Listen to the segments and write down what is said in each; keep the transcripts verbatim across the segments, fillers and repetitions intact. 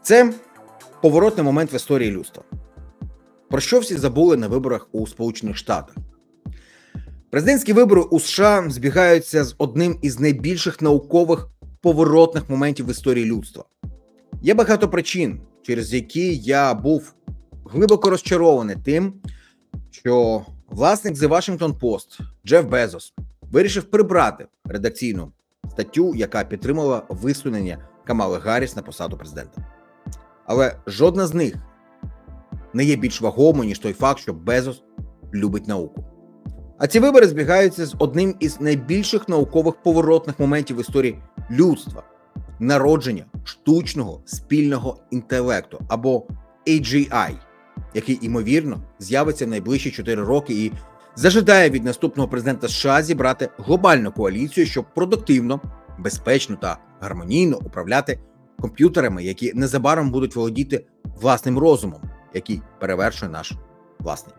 Це поворотний момент в історії людства. Про що всі забули на виборах у Сполучених Штатах? Президентські вибори у США збігаються з одним із найбільших наукових поворотних моментів в історії людства. Є багато причин, через які я був глибоко розчарований тим, що власник The Washington Post Джеф Безос вирішив прибрати редакційну статтю, яка підтримала висунення Камали Гарріс на посаду президента. Але жодна з них не є більш вагомою, ніж той факт, що Безос любить науку. А ці вибори збігаються з одним із найбільших наукових поворотних моментів в історії людства – народження штучного спільного інтелекту, або ей джі ай, який, ймовірно, з'явиться в найближчі чотири роки і зажадає від наступного президента США зібрати глобальну коаліцію, щоб продуктивно, безпечно та гармонійно управляти комп'ютерами, які незабаром будуть володіти власним розумом, який перевершує наш власний.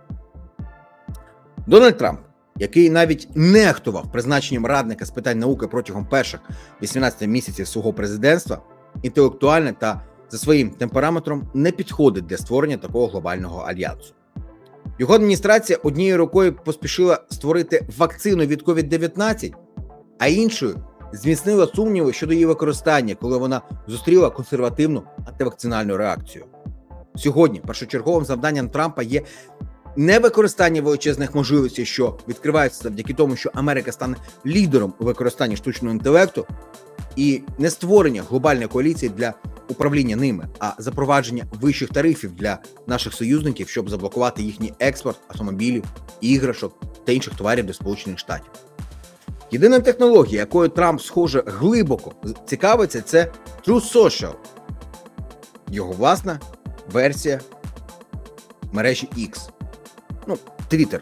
Дональд Трамп, який навіть нехтував призначенням радника з питань науки протягом перших вісімнадцяти місяців свого президентства, інтелектуально та за своїм темпераментом не підходить для створення такого глобального альянсу. Його адміністрація однією рукою поспішила створити вакцину від ковід дев'ятнадцять, а іншою зміцнила сумніви щодо її використання, коли вона зустріла консервативну антивакцинальну реакцію. Сьогодні першочерговим завданням Трампа є не використання величезних можливостей, що відкриваються завдяки тому, що Америка стане лідером у використанні штучного інтелекту, і не створення глобальної коаліції для управління ними, а запровадження вищих тарифів для наших союзників, щоб заблокувати їхній експорт автомобілів, іграшок та інших товарів до Сполучених Штатів. Єдина технологія, якою Трамп, схоже, глибоко цікавиться, це Truth Social, його власна версія мережі X. Ну, Twitter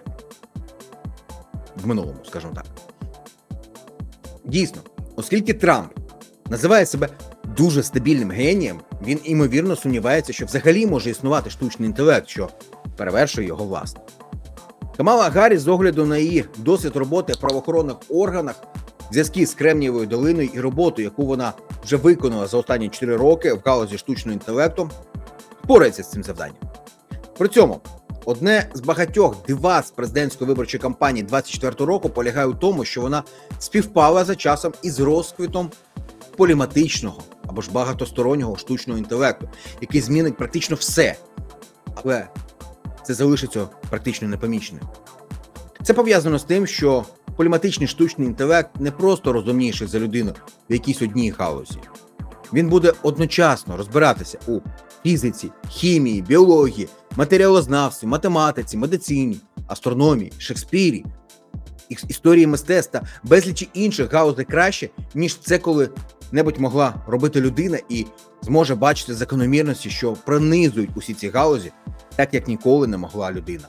в минулому, скажімо так. Дійсно, оскільки Трамп називає себе дуже стабільним генієм, він, ймовірно, сумнівається, що взагалі може існувати штучний інтелект, що перевершує його власне. Камала Гарріс, з огляду на її досвід роботи в правоохоронних органах, зв'язки з Кремнієвою долиною і роботу, яку вона вже виконала за останні чотири роки в галузі штучного інтелекту, впорається з цим завданням. При цьому одне з багатьох дивацтв з президентської виборчої кампанії двадцять четвертого року полягає у тому, що вона співпала за часом із розквітом поліматичного або ж багатостороннього штучного інтелекту, який змінить практично все. Але це залишиться практично непоміченим. Це пов'язано з тим, що поліматичний штучний інтелект не просто розумніший за людину в якійсь одній галузі. Він буде одночасно розбиратися у фізиці, хімії, біології, матеріалознавстві, математиці, медицині, астрономії, Шекспірі, історії мистецтва, безлічі інших галузей краще, ніж це коли-небудь могла робити людина, і зможе бачити закономірності, що пронизують усі ці галузі, так як ніколи не могла людина.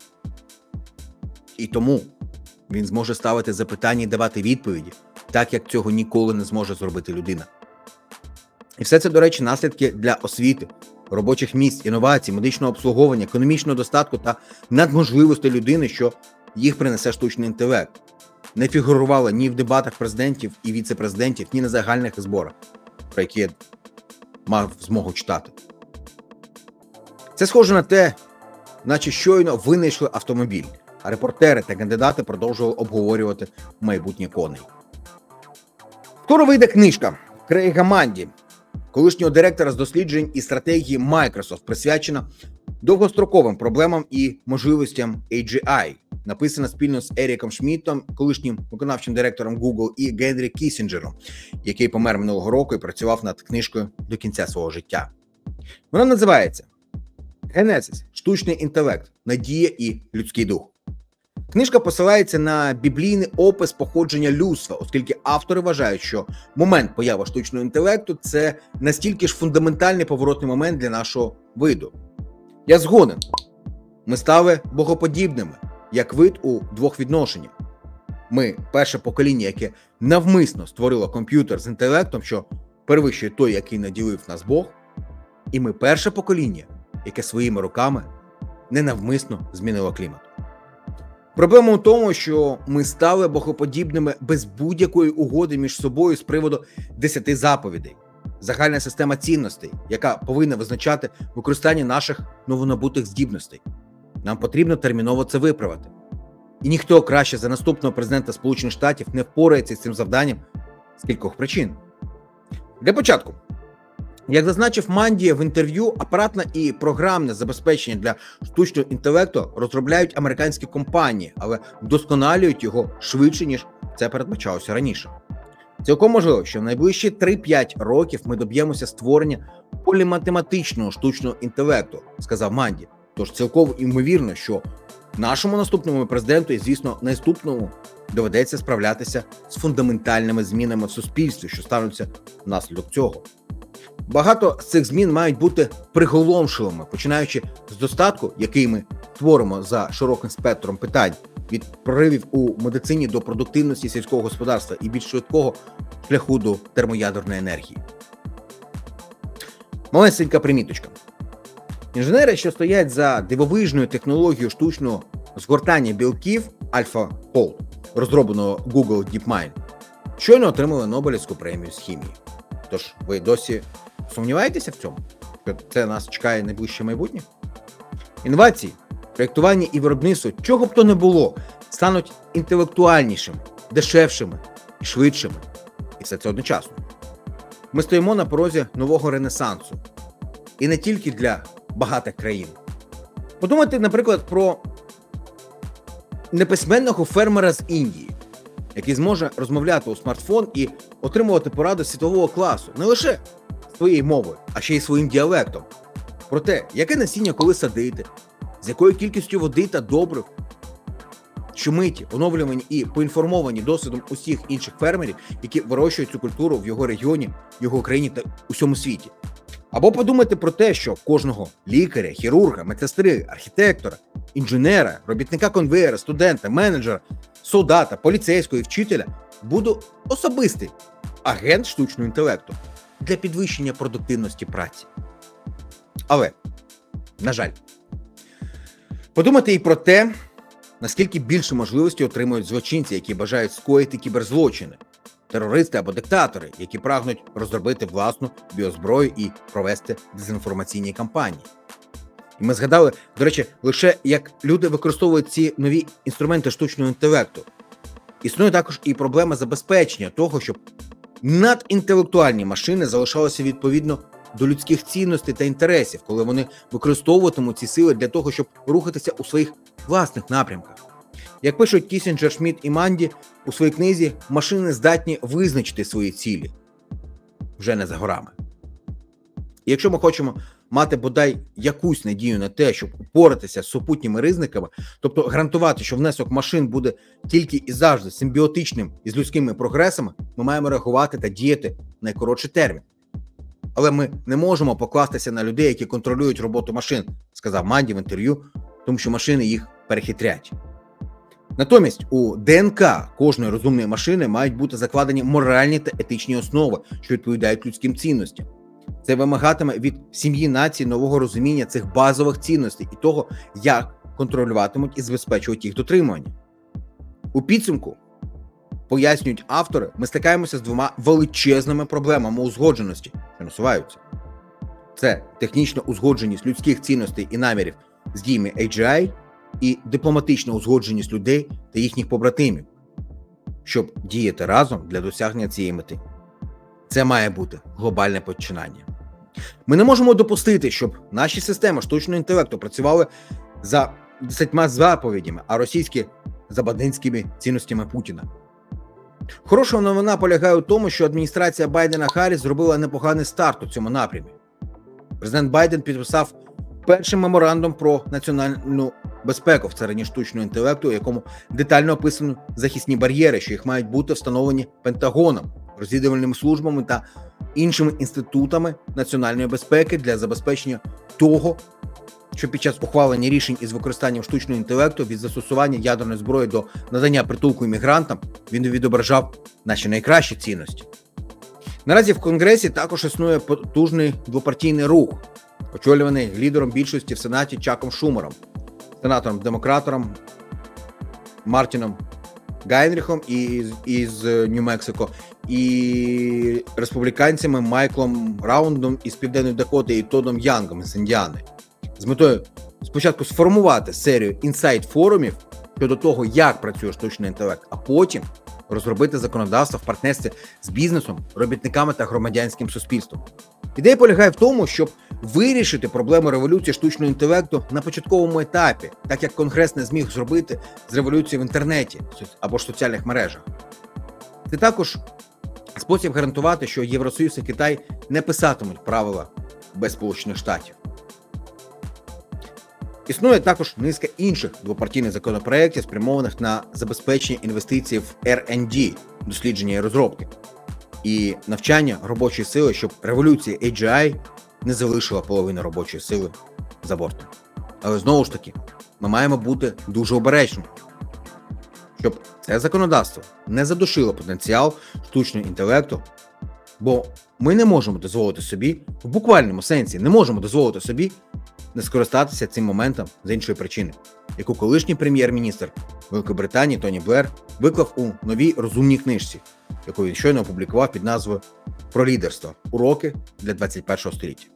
І тому він зможе ставити запитання і давати відповіді, так як цього ніколи не зможе зробити людина. І все це, до речі, наслідки для освіти, робочих місць, інновацій, медичного обслуговування, економічного достатку та надможливостей людини, що їх принесе штучний інтелект. Не фігурувало ні в дебатах президентів і віце-президентів, ні на загальних зборах, про які я мав змогу читати. Це схоже на те, наче щойно винайшли автомобіль, а репортери та кандидати продовжували обговорювати майбутнє коней. Скоро вийде книжка Крейга Манді, колишнього директора з досліджень і стратегії Microsoft, присвячена довгостроковим проблемам і можливостям ей джі ай, написана спільно з Еріком Шмідтом, колишнім виконавчим директором Google, і Генрі Кіссінджером, який помер минулого року і працював над книжкою до кінця свого життя. Вона називається «Генезис. Штучний інтелект. Надія і людський дух». Книжка посилається на біблійний опис походження людства, оскільки автори вважають, що момент появи штучного інтелекту – це настільки ж фундаментальний поворотний момент для нашого виду. Я згоден. Ми стали богоподібними, як вид у двох відношеннях. Ми – перше покоління, яке навмисно створило комп'ютер з інтелектом, що перевищує той, який наділив нас Бог, і ми – перше покоління, яке своїми руками ненавмисно змінило клімат. Проблема у тому, що ми стали богоподібними без будь-якої угоди між собою з приводу десяти заповідей. загальна система цінностей, яка повинна визначати використання наших новонабутих здібностей. Нам потрібно терміново це виправити. І ніхто краще за наступного президента Сполучених Штатів не впорається з цим завданням з кількох причин. Для початку, як зазначив Манді в інтерв'ю, апаратне і програмне забезпечення для штучного інтелекту розробляють американські компанії, але вдосконалюють його швидше, ніж це передбачалося раніше. Цілком можливо, що в найближчі три-п'ять років ми доб'ємося створення поліматематичного штучного інтелекту, сказав Манді. Тож цілком ймовірно, що нашому наступному президенту і, звісно, наступному доведеться справлятися з фундаментальними змінами в суспільстві, що стануться внаслідок цього. Багато з цих змін мають бути приголомшливими, починаючи з достатку, який ми творимо за широким спектром питань, від проривів у медицині до продуктивності сільського господарства і більш швидкого шляху до термоядерної енергії. Малесенька приміточка. Інженери, що стоять за дивовижною технологією штучного згортання білків AlphaFold, розробленого Google DeepMind, щойно отримали Нобелівську премію з хімії. Тож, ви досі сумніваєтеся в цьому? Що це нас чекає найближче майбутнє? Інновації, проєктування і виробництво, чого б то не було, стануть інтелектуальнішими, дешевшими і швидшими. І все це одночасно. Ми стоїмо на порозі нового ренесансу. І не тільки для багатих країн. Подумайте, наприклад, про неписьменного фермера з Індії, який зможе розмовляти у смартфон і отримувати поради світового класу не лише своєю мовою, а ще й своїм діалектом. Про те, яке насіння коли садити, з якою кількістю води та добрив, що миті, оновлювані і поінформовані досвідом усіх інших фермерів, які вирощують цю культуру в його регіоні, його країні та усьому світі. Або подумайте про те, що кожного лікаря, хірурга, медсестри, архітектора, інженера, робітника конвеєра, студента, менеджера, солдата, поліцейського і вчителя буде особистий агент штучного інтелекту для підвищення продуктивності праці. Але, на жаль, подумайте і про те, наскільки більше можливостей отримують злочинці, які бажають скоїти кіберзлочини, терористи або диктатори, які прагнуть розробити власну біозброю і провести дезінформаційні кампанії. І ми згадали, до речі, лише як люди використовують ці нові інструменти штучного інтелекту. Існує також і проблема забезпечення того, щоб надінтелектуальні машини залишалися відповідно до людських цінностей та інтересів, коли вони використовуватимуть ці сили для того, щоб рухатися у своїх власних напрямках. Як пишуть Кісінджер, Шмідт і Манді у своїй книзі, машини здатні визначити свої цілі вже не за горами. І якщо ми хочемо мати бодай якусь надію на те, щоб упоратися з супутніми ризиками, тобто гарантувати, що внесок машин буде тільки і завжди симбіотичним із людськими прогресами, ми маємо реагувати та діяти в найкоротший термін. Але ми не можемо покластися на людей, які контролюють роботу машин, сказав Манді в інтерв'ю, тому що машини їх перехитрять. Натомість у ДНК кожної розумної машини мають бути закладені моральні та етичні основи, що відповідають людським цінностям. Це вимагатиме від сім'ї нації нового розуміння цих базових цінностей і того, як контролюватимуть і забезпечують їх дотримування. У підсумку, пояснюють автори, ми стикаємося з двома величезними проблемами узгодженості, що насуваються. Це технічна узгодженість людських цінностей і намірів з діями ей джі ай і дипломатична узгодженість людей та їхніх побратимів, щоб діяти разом для досягнення цієї мети. Це має бути глобальне починання. Ми не можемо допустити, щоб наші системи штучного інтелекту працювали за десятьма заповідями, а російські за бандитськими цінностями Путіна. Хороша новина полягає у тому, що адміністрація Байдена-Харріс зробила непоганий старт у цьому напрямі. Президент Байден підписав перший меморандум про національну безпеку в царині штучного інтелекту, у якому детально описано захисні бар'єри, що їх мають бути встановлені Пентагоном, розвідувальними службами та іншими інститутами національної безпеки для забезпечення того, що під час ухвалення рішень із використанням штучного інтелекту від застосування ядерної зброї до надання притулку іммігрантам він відображав наші найкращі цінності. Наразі в Конгресі також існує потужний двопартійний рух, очолюваний лідером більшості в Сенаті Чаком Шумером, сенатором-демократом Мартіном Гайнріхом із, із Нью-Мексико і республіканцями Майклом Раундом із Південної Дакоти і Тодом Янгом з Індіани з метою спочатку сформувати серію інсайт-форумів щодо того, як працює штучний інтелект, а потім розробити законодавство в партнерстві з бізнесом, робітниками та громадянським суспільством. Ідея полягає в тому, щоб вирішити проблему революції штучного інтелекту на початковому етапі, так як Конгрес не зміг зробити з революцією в інтернеті або ж соціальних мережах. Це також спосіб гарантувати, що Євросоюз і Китай не писатимуть правила без Сполучених Штатів. Існує також низка інших двопартійних законопроєктів, спрямованих на забезпечення інвестицій в ар енд ді, дослідження і розробки, і навчання робочої сили, щоб революція ей джі ай не залишила половину робочої сили за бортом. Але знову ж таки, ми маємо бути дуже обережними, щоб це законодавство не задушило потенціал штучного інтелекту, бо ми не можемо дозволити собі, в буквальному сенсі, не можемо дозволити собі не скористатися цим моментом з іншої причини, яку колишній прем'єр-міністр Великобританії Тоні Блер виклав у новій розумній книжці, яку він щойно опублікував під назвою «Про лідерство. Уроки для двадцять першого століття».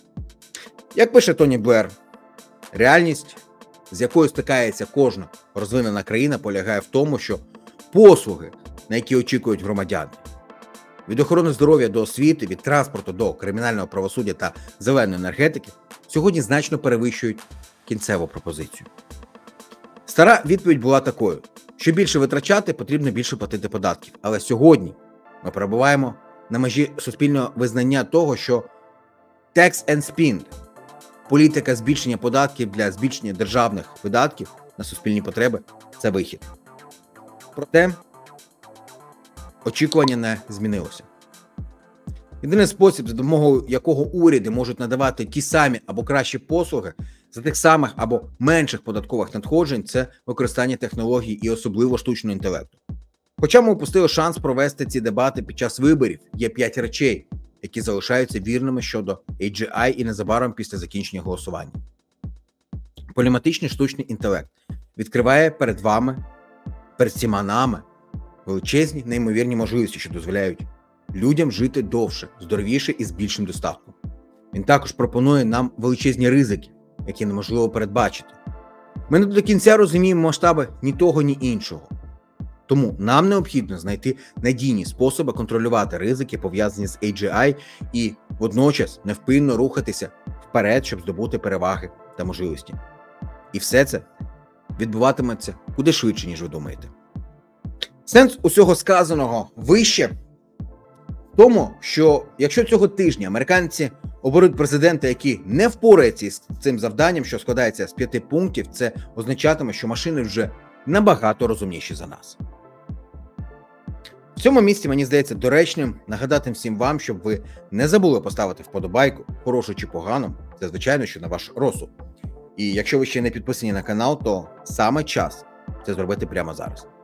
Як пише Тоні Блер, реальність, з якою стикається кожна розвинена країна, полягає в тому, що послуги, на які очікують громадяни, від охорони здоров'я до освіти, від транспорту до кримінального правосуддя та зеленої енергетики, сьогодні значно перевищують кінцеву пропозицію. Стара відповідь була такою: що більше витрачати, потрібно більше платити податків. Але сьогодні ми перебуваємо на межі суспільного визнання того, що tax and spend, політика збільшення податків для збільшення державних видатків на суспільні потреби – це вихід. Проте очікування не змінилося. Єдиний спосіб, за допомогою якого уряди можуть надавати ті самі або кращі послуги за тих самих або менших податкових надходжень – це використання технологій і особливо штучного інтелекту. Хоча ми упустили шанс провести ці дебати під час виборів, є п'ять речей, які залишаються вірними щодо ей джі ай і незабаром після закінчення голосування. Поліматичний штучний інтелект відкриває перед вами, перед всіма нами, величезні, неймовірні можливості, що дозволяють людям жити довше, здоровіше і з більшим достатком. Він також пропонує нам величезні ризики, які неможливо передбачити. Ми не до кінця розуміємо масштаби ні того, ні іншого. Тому нам необхідно знайти надійні способи контролювати ризики, пов'язані з ей джі ай, і водночас невпинно рухатися вперед, щоб здобути переваги та можливості. І все це відбуватиметься куди швидше, ніж ви думаєте. Сенс усього сказаного вище в тому, що якщо цього тижня американці оберуть президента, який не впорається з цим завданням, що складається з п'яти пунктів, це означатиме, що машини вже набагато розумніші за нас. В цьому місці, мені здається, доречним нагадати всім вам, щоб ви не забули поставити вподобайку, хорошу чи погану, це звичайно, що на ваш розсуд. І якщо ви ще не підписані на канал, то саме час це зробити прямо зараз.